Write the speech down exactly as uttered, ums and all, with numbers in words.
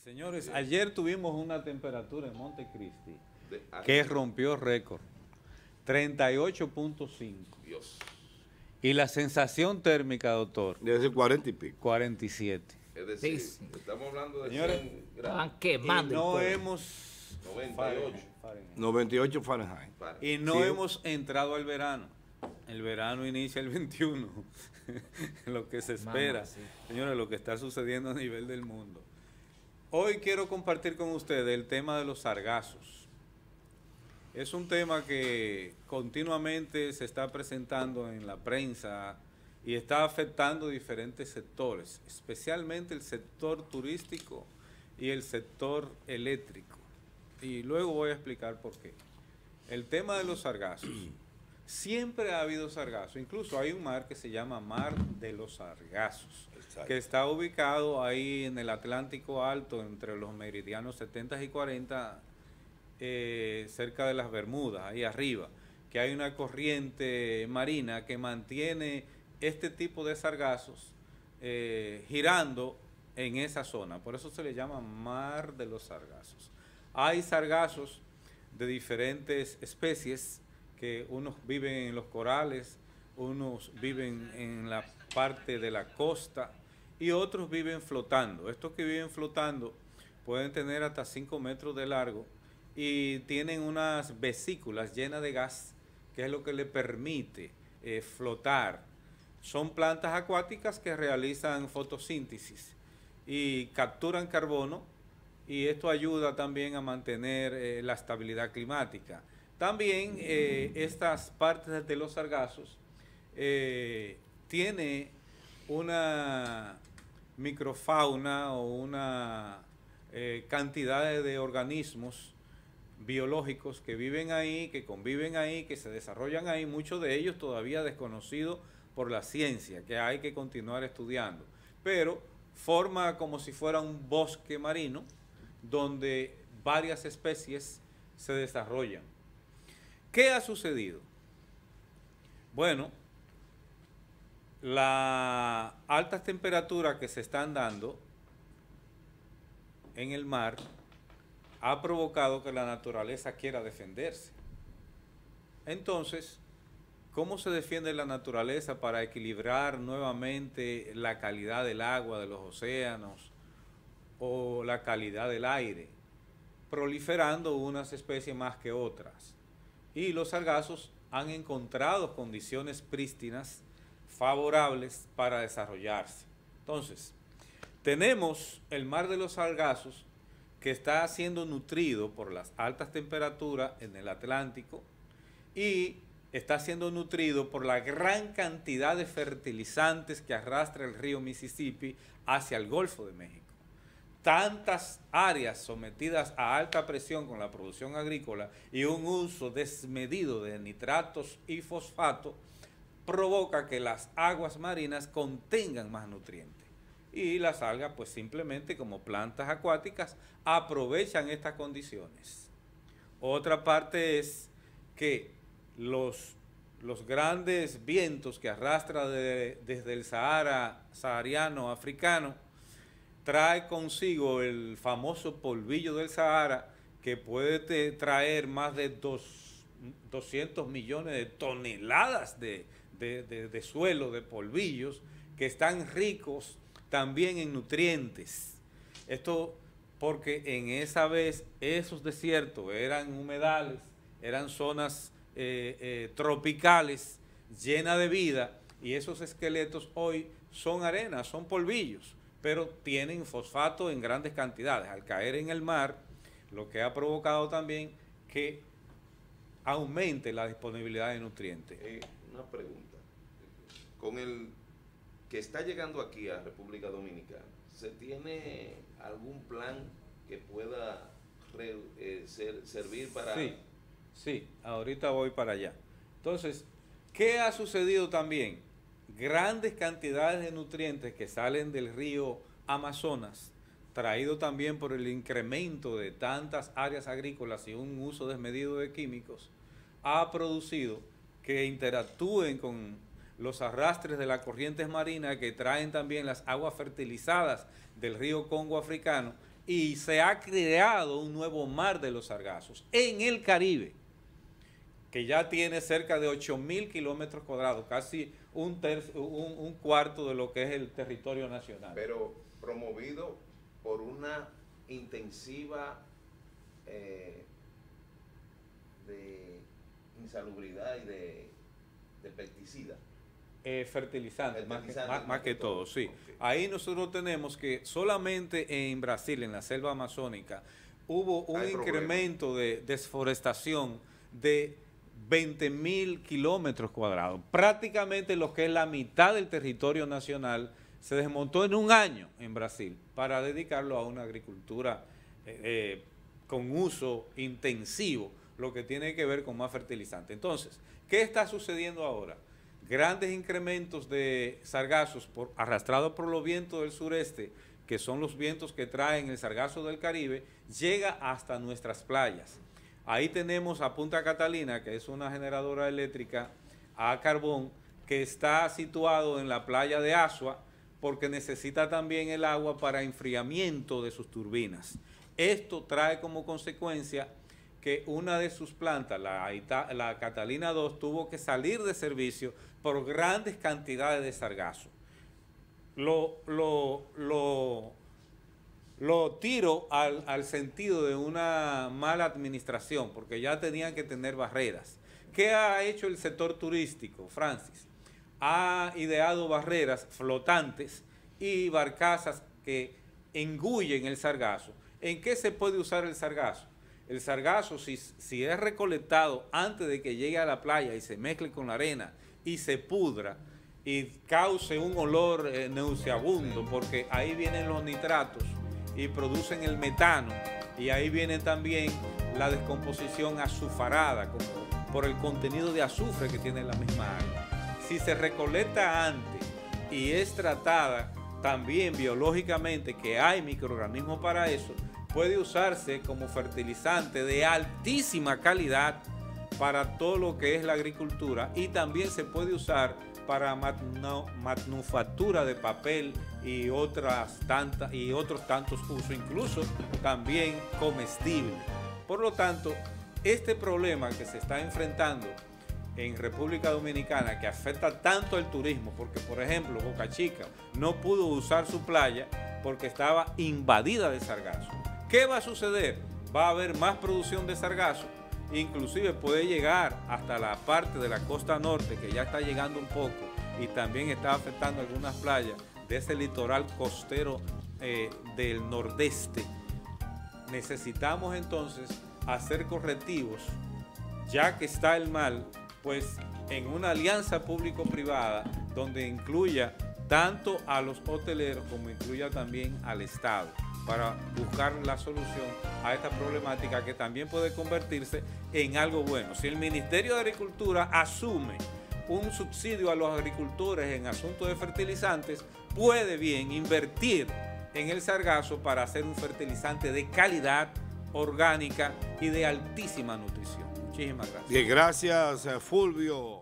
Señores, ayer tuvimos una temperatura en Montecristi De- que rompió récord, treinta y ocho punto cinco. Dios. Y la sensación térmica, doctor, Debe ser cuarenta y pico. cuarenta y siete. Es decir, Sí. estamos hablando de Señores, cien Estaban grados. Y quemando. no el pueblo. hemos... noventa y ocho. Fahrenheit. noventa y ocho Fahrenheit. Para. Y no Sí. hemos entrado al verano. El verano inicia el veintiuno, lo que se espera. Mamá, sí. Señores, lo que está sucediendo a nivel del mundo. Hoy quiero compartir con ustedes el tema de los sargazos. Es un tema que continuamente se está presentando en la prensa y está afectando diferentes sectores, especialmente el sector turístico y el sector eléctrico. Y luego voy a explicar por qué. El tema de los sargazos. Siempre ha habido sargazos, incluso hay un mar que se llama Mar de los Sargazos, Exacto. que está ubicado ahí en el Atlántico Alto, entre los meridianos setenta y cuarenta, eh, cerca de las Bermudas, ahí arriba, que hay una corriente marina que mantiene este tipo de sargazos eh, girando en esa zona, por eso se le llama Mar de los Sargazos. Hay sargazos de diferentes especies, que unos viven en los corales, unos viven en la parte de la costa y otros viven flotando. Estos que viven flotando pueden tener hasta cinco metros de largo y tienen unas vesículas llenas de gas, que es lo que le permite eh, flotar. Son plantas acuáticas que realizan fotosíntesis y capturan carbono, y esto ayuda también a mantener eh, la estabilidad climática. También eh, estas partes de los sargazos eh, tiene una microfauna o una eh, cantidad de, de organismos biológicos que viven ahí, que conviven ahí, que se desarrollan ahí, muchos de ellos todavía desconocidos por la ciencia, que hay que continuar estudiando, pero forma como si fuera un bosque marino donde varias especies se desarrollan. ¿Qué ha sucedido? Bueno, las altas temperaturas que se están dando en el mar ha provocado que la naturaleza quiera defenderse. Entonces, ¿cómo se defiende la naturaleza para equilibrar nuevamente la calidad del agua de los océanos o la calidad del aire? Proliferando unas especies más que otras. Y los sargazos han encontrado condiciones prístinas favorables para desarrollarse. Entonces, tenemos el mar de los sargazos que está siendo nutrido por las altas temperaturas en el Atlántico y está siendo nutrido por la gran cantidad de fertilizantes que arrastra el río Mississippi hacia el Golfo de México. Tantas áreas sometidas a alta presión con la producción agrícola y un uso desmedido de nitratos y fosfato provoca que las aguas marinas contengan más nutrientes. Y las algas, pues simplemente como plantas acuáticas, aprovechan estas condiciones. Otra parte es que los, los grandes vientos que arrastra de, desde el Sahara sahariano africano trae consigo el famoso polvillo del Sahara, que puede te, traer más de dos, doscientos millones de toneladas de, de, de, de suelo, de polvillos, que están ricos también en nutrientes. Esto porque en esa vez esos desiertos eran humedales, eran zonas eh, eh, tropicales llenas de vida, y esos esqueletos hoy son arenas, son polvillos, pero tienen fosfato en grandes cantidades. Al caer en el mar, lo que ha provocado también que aumente la disponibilidad de nutrientes. Eh, una pregunta. Con el que está llegando aquí a República Dominicana, ¿se tiene algún plan que pueda re, eh, ser, servir para...? Sí, sí, ahorita voy para allá. Entonces, ¿qué ha sucedido también? Grandes cantidades de nutrientes que salen del río Amazonas, traído también por el incremento de tantas áreas agrícolas y un uso desmedido de químicos, ha producido que interactúen con los arrastres de las corrientes marinas que traen también las aguas fertilizadas del río Congo africano, y se ha creado un nuevo mar de los sargazos en el Caribe, que ya tiene cerca de ocho mil kilómetros cuadrados, casi un, tercio, un, un cuarto de lo que es el territorio nacional. Pero promovido por una intensiva eh, de insalubridad y de, de pesticidas. Eh, fertilizantes, más, Fertilizantes más, más que todo, sí. Okay. Ahí nosotros tenemos que solamente en Brasil, en la selva amazónica, hubo un Hay incremento problema. de desforestación de veinte mil kilómetros cuadrados. Prácticamente lo que es la mitad del territorio nacional se desmontó en un año en Brasil para dedicarlo a una agricultura eh, eh, con uso intensivo, lo que tiene que ver con más fertilizante. Entonces, ¿qué está sucediendo ahora? Grandes incrementos de sargazos por, arrastrados por los vientos del sureste, que son los vientos que traen el sargazo del Caribe, llega hasta nuestras playas. Ahí tenemos a Punta Catalina, que es una generadora eléctrica a carbón, que está situado en la playa de Asua, porque necesita también el agua para enfriamiento de sus turbinas. Esto trae como consecuencia que una de sus plantas, la, Ita, la Catalina dos, tuvo que salir de servicio por grandes cantidades de sargazo. Lo, lo, lo, lo tiro al, al sentido de una mala administración, porque ya tenían que tener barreras. ¿Qué ha hecho el sector turístico, Francis? Ha ideado barreras flotantes y barcazas que engullen el sargazo. ¿En qué se puede usar el sargazo? El sargazo, si, si es recolectado antes de que llegue a la playa y se mezcle con la arena y se pudra y cause un olor eh, nauseabundo, porque ahí vienen los nitratos y producen el metano, y ahí viene también la descomposición azucarada como por el contenido de azufre que tiene la misma agua. Si se recolecta antes y es tratada también biológicamente, que hay microorganismos para eso, puede usarse como fertilizante de altísima calidad para todo lo que es la agricultura, y también se puede usar para manufactura de papel y otras tantas y otros tantos usos, incluso también comestible. Por lo tanto, este problema que se está enfrentando en República Dominicana, que afecta tanto al turismo, porque por ejemplo Boca Chica no pudo usar su playa porque estaba invadida de sargazo. ¿Qué va a suceder? Va a haber más producción de sargazo, inclusive puede llegar hasta la parte de la costa norte, que ya está llegando un poco, y también está afectando algunas playas de ese litoral costero eh, del nordeste. Necesitamos entonces hacer correctivos, ya que está el mal, pues en una alianza público-privada donde incluya tanto a los hoteleros como incluya también al Estado, para buscar la solución a esta problemática que también puede convertirse en algo bueno. Si el Ministerio de Agricultura asume un subsidio a los agricultores en asuntos de fertilizantes, puede bien invertir en el sargazo para hacer un fertilizante de calidad, orgánica y de altísima nutrición. Muchísimas gracias. Bien, gracias, Fulvio.